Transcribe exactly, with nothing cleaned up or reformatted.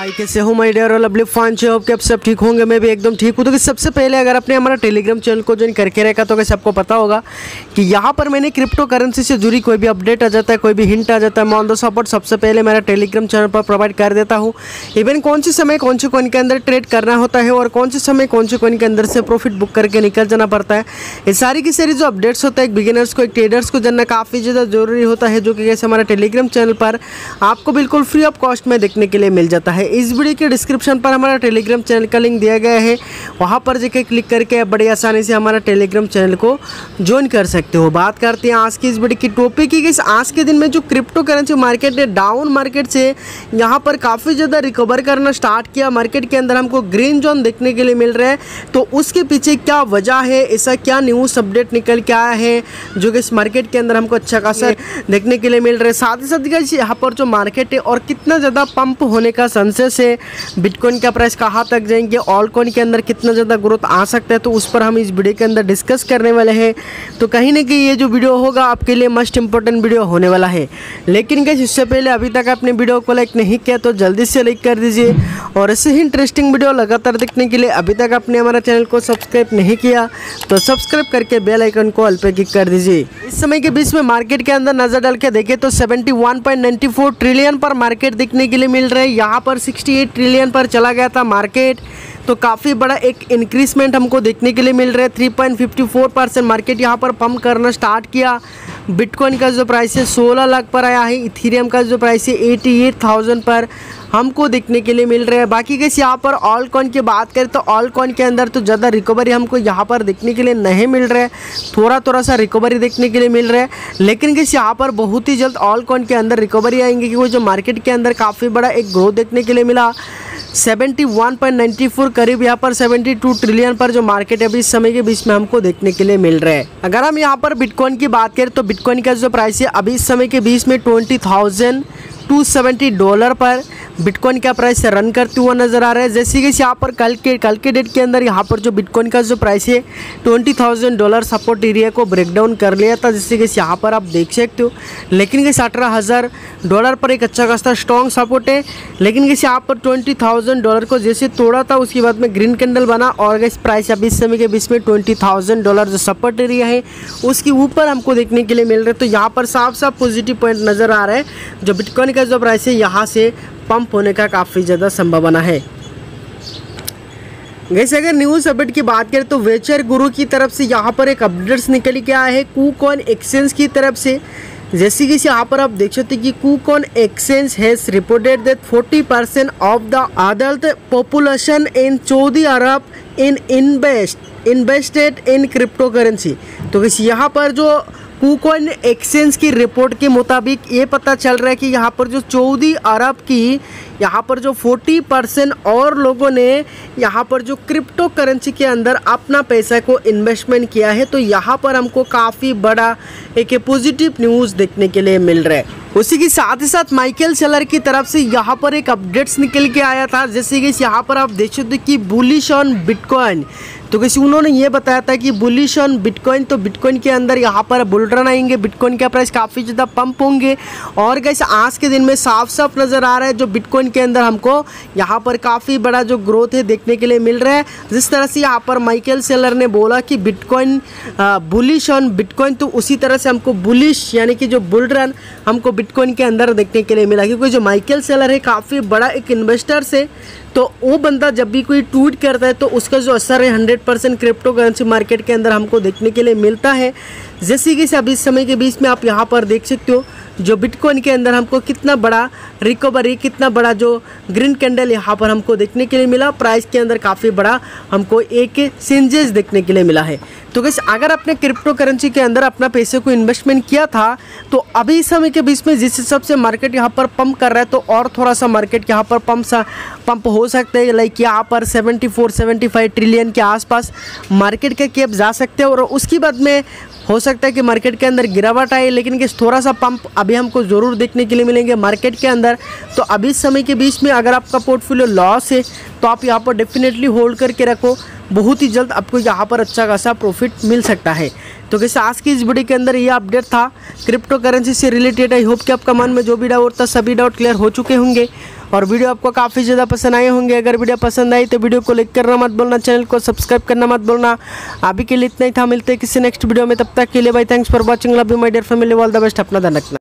हाय, कैसे हो my dear और लवली फैंस? होप कि आप सब ठीक होंगे। मैं भी एकदम ठीक हूँ। तो सबसे पहले अगर आपने हमारा टेलीग्राम चैनल को ज्वाइन करके रखा तो कैसे आपको पता होगा कि यहाँ पर मैंने क्रिप्टो करेंसी से जुड़ी कोई भी अपडेट आ जाता है, कोई भी हिंट आ जाता है, मैं ऑन द सपोर्ट सबसे पहले मेरा टेलीग्राम चैनल पर प्रोवाइड कर देता हूँ। इवन कौन से समय कौन से कॉइन के अंदर ट्रेड करना होता है और कौन से समय कौन से कॉइन के अंदर से प्रॉफिट बुक करके निकल जाना पड़ता है, ये सारी की सारी जो अपडेट्स होता है एक बिगिनर्स को, एक ट्रेडर्स को जानना काफ़ी ज़्यादा जरूरी होता है, जो कि कैसे हमारा टेलीग्राम चैनल पर आपको बिल्कुल फ्री ऑफ कॉस्ट में देखने के लिए मिल जाता है। इस वीडियो के डिस्क्रिप्शन पर हमारा टेलीग्राम चैनल का लिंक दिया गया है, वहां पर जाके क्लिक करके बड़ी आसानी से हमारा टेलीग्राम चैनल को ज्वाइन कर सकते हो। बात करते हैं आज की इस वीडियो की टॉपिक की। इस आज के दिन में जो क्रिप्टो करेंसी मार्केट है, डाउन मार्केट से यहाँ पर काफ़ी ज़्यादा रिकवर करना स्टार्ट किया। मार्केट के अंदर हमको ग्रीन जोन देखने के लिए मिल रहा है, तो उसके पीछे क्या वजह है, ऐसा क्या न्यूज़ अपडेट निकल के आया है जो कि इस मार्केट के अंदर हमको अच्छा खासा देखने के लिए मिल रहा है। साथ ही साथ यहाँ पर जो मार्केट है और कितना ज़्यादा पंप होने का चांसेस है, बिटकॉइन का प्राइस कहाँ तक जाएंगे, ऑल कॉइन के अंदर कितना ज़्यादा ग्रोथ आ सकता है, तो उस पर हम इस वीडियो के अंदर डिस्कस करने वाले हैं। तो कहीं ना कहीं ये जो वीडियो होगा आपके लिए मस्ट इंपॉर्टेंट वीडियो होने वाला है। लेकिन गाइस इससे पहले अभी तक आपने वीडियो को लाइक नहीं किया तो जल्दी से लाइक कर दीजिए, और ऐसे ही इंटरेस्टिंग वीडियो लगातार देखने के लिए अभी तक आपने हमारा चैनल को सब्सक्राइब नहीं किया तो सब्सक्राइब करके बेल आइकन को ऑल पे क्लिक कर दीजिए। इस समय के बीच में मार्केट के अंदर नजर डाल के देखें तो seventy one point ninety four trillion पर मार्केट देखने के लिए मिल रहा है। यहाँ पर सिक्सटी एट ट्रिलियन पर चला गया था मार्केट, तो काफ़ी बड़ा एक इंक्रीजमेंट हमको देखने के लिए मिल रहा है। Three point fifty four percent market यहाँ पर पंप करना स्टार्ट किया। बिटकॉइन का जो प्राइस है सोलह लाख पर आया है, इथेरियम का जो प्राइस है एटी एट थाउजेंड पर हमको देखने के लिए मिल रहा है। बाकी कैसे यहाँ पर ऑल कॉइन की बात करें तो ऑल कॉइन के अंदर तो ज़्यादा रिकवरी हमको यहाँ पर देखने के लिए नहीं मिल रहा है, थोड़ा थोड़ा सा रिकवरी देखने के लिए मिल रहा है। लेकिन कैसे यहाँ पर बहुत ही जल्द ऑल कॉइन के अंदर रिकवरी आएंगे, क्योंकि जो मार्केट के अंदर काफ़ी बड़ा एक ग्रोथ देखने के लिए मिला। Seventy one point ninety four करीब यहाँ पर सेवेंटी टू ट्रिलियन पर जो मार्केट है अभी इस समय के बीच में हमको देखने के लिए मिल रहा है। अगर हम यहाँ पर बिटकॉइन की बात करें तो बिटकॉइन का जो प्राइस है अभी इस समय के बीच में twenty thousand two seventy dollar पर बिटकॉइन का प्राइस रन करते हुआ नजर आ रहा है। जैसे कि यहाँ पर कल के कल के डेट के अंदर यहाँ पर जो बिटकॉइन का जो प्राइस है twenty thousand dollar support area को ब्रेक डाउन कर लिया था, जैसे कि यहाँ पर आप देख सकते हो। लेकिन कि अठारह हज़ार डॉलर पर एक अच्छा खासा स्ट्रॉन्ग सपोर्ट है। लेकिन कि यहाँ पर ट्वेंटी थाउजेंड डॉलर को जैसे तोड़ा था उसके बाद में ग्रीन कैंडल बना, और इस प्राइस अभी इस समय के बीच में ट्वेंटी थाउजेंड डॉलर जो सपोर्ट एरिया है उसके ऊपर हमको देखने के लिए मिल रहा है। तो यहाँ पर साफ साफ पॉजिटिव पॉइंट नज़र आ रहा है, जो बिटकॉइन का जो प्राइस है यहाँ से पंप होने का काफ़ी ज़्यादा संभावना है। वैसे अगर न्यूज़ अपडेट की बात करें तो वेचर गुरु की तरफ से यहाँ पर एक अपडेट्स निकल के आया है कूकॉइन एक्सचेंज की तरफ से। जैसे कि यहाँ पर आप देख सकते हैं कि KuCoin exchange has reported that forty percent of the adult population in Saudi Arab in invest invested in crypto currency. तो यहाँ पर जो कूकॉइन एक्सचेंज की रिपोर्ट के मुताबिक ये पता चल रहा है कि यहाँ पर जो सऊदी अरब की यहाँ पर जो चालीस परसेंट और लोगों ने यहाँ पर जो क्रिप्टो करेंसी के अंदर अपना पैसा को इन्वेस्टमेंट किया है। तो यहाँ पर हमको काफ़ी बड़ा एक पॉजिटिव न्यूज़ देखने के लिए मिल रहा है। उसी के साथ ही साथ माइकल सेलर की तरफ से यहाँ पर एक अपडेट्स निकल के आया था, जैसे कि यहाँ पर आप देख सकते हो कि बुलिश ऑन बिटकॉइन। तो किसी उन्होंने ये बताया था कि बुलिश ऑन बिटकॉइन, तो बिटकॉइन के अंदर यहाँ पर बुल रन आएंगे, बिटकॉइन का प्राइस काफ़ी ज़्यादा पंप होंगे। और गाइस आज के दिन में साफ साफ नज़र आ रहा है जो बिटकॉइन के अंदर हमको यहाँ पर काफ़ी बड़ा जो ग्रोथ है देखने के लिए मिल रहा है। जिस तरह से यहाँ पर माइकल सेलर ने बोला कि बिटकॉइन बुलिश ऑन बिटकॉइन, तो उसी तरह से हमको बुलिश यानी कि जो बुल रन हमको बिटकॉइन के अंदर देखने के लिए मिला, क्योंकि जो माइकल सेलर है काफ़ी बड़ा एक इन्वेस्टर से, तो वो बंदा जब भी कोई ट्वीट करता है तो उसका जो असर है hundred percent crypto currency market के अंदर हमको देखने के लिए मिलता है। जैसे कि अभी इस समय के बीच में आप यहाँ पर देख सकते हो जो बिटकॉइन के अंदर हमको कितना बड़ा रिकवरी, कितना बड़ा जो ग्रीन कैंडल यहाँ पर हमको देखने के लिए मिला। प्राइस के अंदर काफ़ी बड़ा हमको एक चेंजेस देखने के लिए मिला है। तो गाइस अगर आपने क्रिप्टो करेंसी के अंदर अपना पैसे को इन्वेस्टमेंट किया था तो अभी इस समय के बीच में जिस हिसाब से मार्केट यहाँ पर पंप कर रहा है, तो और थोड़ा सा मार्केट यहाँ पर पंप सा पंप हो सकते हैं। लाइक यहाँ पर seventy four seventy five trillion के आसपास मार्केट के कैप जा सकते हैं, और उसके बाद में हो सकता है कि मार्केट के अंदर गिरावट आए। लेकिन कि थोड़ा सा पंप अभी हमको ज़रूर देखने के लिए मिलेंगे मार्केट के अंदर। तो अभी इस समय के बीच में अगर आपका पोर्टफोलियो लॉस है तो आप यहाँ पर डेफिनेटली होल्ड करके रखो, बहुत ही जल्द आपको यहाँ पर अच्छा खासा प्रॉफिट मिल सकता है। तो कैसे आज की इस वीडियो के अंदर ये अपडेट था क्रिप्टो करेंसी से रिलेटेड। आई होप कि आपका मन में जो भी डाउट था सभी डाउट क्लियर हो चुके होंगे और वीडियो आपको काफ़ी ज़्यादा पसंद आए होंगे। अगर वीडियो पसंद आई तो वीडियो को लाइक करना मत बोलना, चैनल को सब्सक्राइब करना मत बोलना। अभी के लिए इतना ही था, मिलते हैं किसी नेक्स्ट वीडियो में, तब तक के लिए भाई thanks for watching, love you my dear family, all the best, अपना ध्यान रखना।